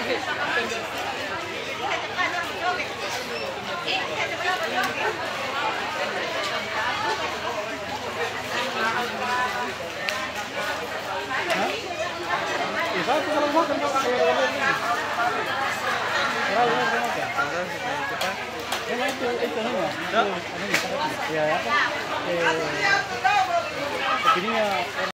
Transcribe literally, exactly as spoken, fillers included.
Ikaw, kalau makan kau kalau ada ini. Kalau ada apa? Yang itu itu semua. Ya, apa? Eh, begininya.